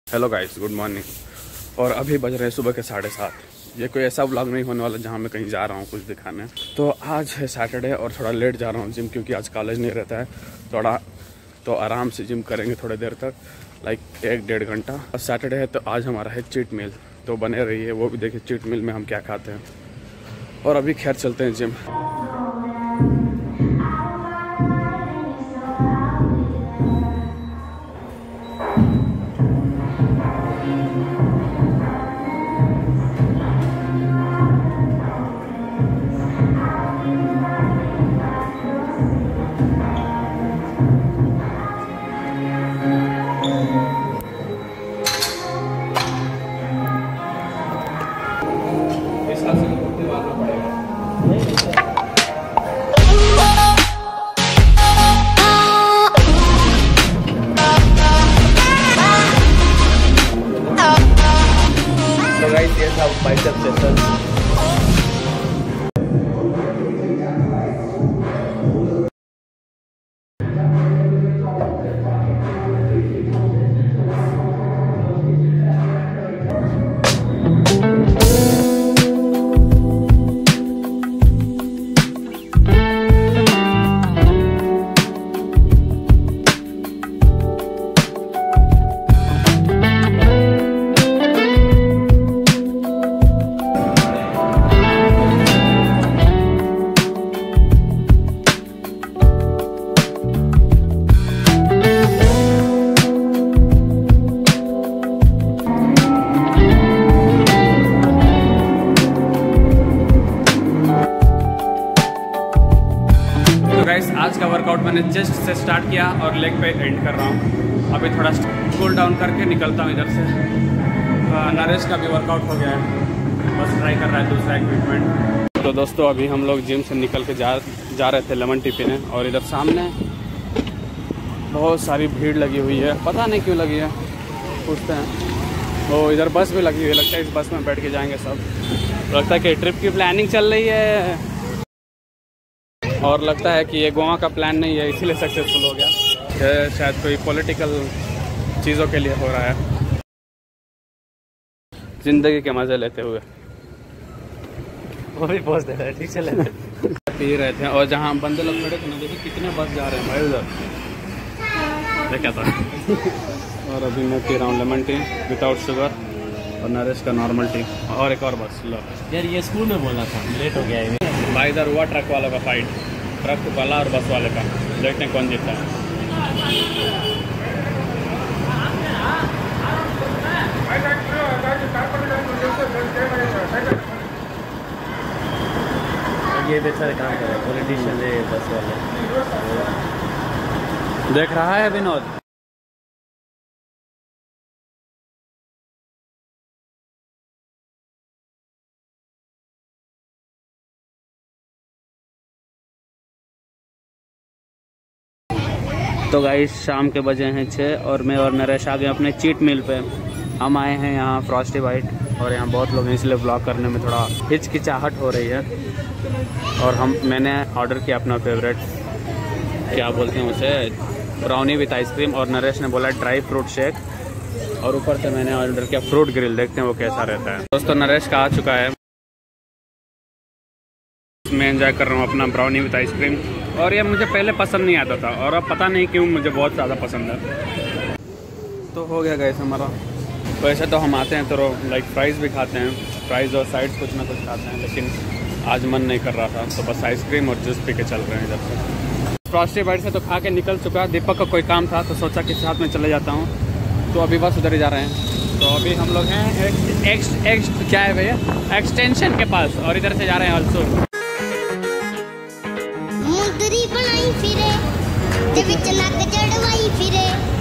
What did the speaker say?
Hello guys, good morning. और अभी बज रहे हैं सुबह के 7:30। ये कोई ऐसा व्लॉग नहीं होने वाला जहाँ मैं कहीं जा रहा हूँ कुछ दिखाने। तो आज है सैटरडे और थोड़ा लेट जा रहा हूँ जिम, क्योंकि आज कॉलेज नहीं रहता है। थोड़ा तो आराम से जिम करेंगे थोड़ी देर तक, लाइक 1-1.5 घंटा। और सैटरडे है तो आज हमारा है चीट मील, तो बने रही है वो भी देखिए चीट मील में हम क्या खाते हैं। और अभी खैर चलते हैं जिम। ये सब बाइसेप सेशन। आज का वर्कआउट मैंने चेस्ट से स्टार्ट किया और लेग पे एंड कर रहा हूँ। अभी थोड़ा कूल डाउन करके निकलता हूँ इधर से। नरेश का भी वर्कआउट हो गया है, बस ट्राई कर रहा है दूसरा इक्विपमेंट। तो दोस्तों अभी हम लोग जिम से निकल के जा रहे थे लेमन टी पीने, और इधर सामने बहुत सारी भीड़ लगी हुई है। पता नहीं क्यों लगी है, पूछते हैं। वो इधर बस भी लगी हुई है, लगता है इस बस में बैठ के जाएंगे सब। लगता है कि ट्रिप की प्लानिंग चल रही है, और लगता है कि ये गोवा का प्लान नहीं है इसीलिए सक्सेसफुल हो गया। शायद कोई पॉलिटिकल चीज़ों के लिए हो रहा है। जिंदगी के मज़े लेते हुए वो भी पहुँच दे रहा है, ठीक चले पी रहे थे। और जहाँ हम बंदे लोग खड़े थे ना, देखिए कितने बस जा रहे हैं भाई उधर, देखा था। और अभी मैं पी रहा हूँ लेमन टी विदाउट शुगर, और नरेश का नॉर्मल टी। और एक और बस लो यार, ये स्कूल में बोलना था, लेट हो गया है भाई। इधर हुआ ट्रक वालों का फाइट, ट्रक वाला और बस वाले का। देखते हैं कौन जीता है। ये बेचारे काम कर रहे हैं, पॉलिटिशियन है बस वाले। देख रहा है विनोद। तो गाइस शाम के बजे हैं 6 और मैं और नरेश आ गए अपने चीट मील पे। हम आए हैं यहाँ फ्रॉस्टी बाइट, और यहाँ बहुत लोग हैं इसलिए ब्लॉग करने में थोड़ा हिचकिचाहट हो रही है। और मैंने ऑर्डर किया अपना फेवरेट, क्या बोलते हैं उसे, ब्राउनी विथ आइसक्रीम, और नरेश ने बोला ड्राई फ्रूट शेक, और ऊपर से मैंने ऑर्डर किया फ्रूट ग्रिल। देखते हैं वो कैसा रहता है। दोस्तों नरेश का आ चुका है, मैं एंजॉय कर रहा हूँ अपना ब्राउनी विथ आइसक्रीम। और ये मुझे पहले पसंद नहीं आता था, और अब पता नहीं क्यों मुझे बहुत ज़्यादा पसंद है। तो हो गया गाइस हमारा। वैसे तो हम आते हैं तो लाइक फ्राइज़ भी खाते हैं, फ्राइज़ और साइड्स कुछ ना कुछ खाते हैं, लेकिन आज मन नहीं कर रहा था तो बस आइसक्रीम और जूस पी के चल रहे हैं इधर से। फ्रॉस्टी बाइट से तो खा के निकल चुका। दीपक का कोई काम था तो सोचा कि साथ में चले जाता हूँ, तो अभी बस उधर ही जा रहे हैं। तो अभी हम लोग हैं क्या है भैया, एक्सटेंशन के पास, और इधर से जा रहे हैं ऑल्सो। बनाई फिरे ते विच नक जड़वाई फिरे।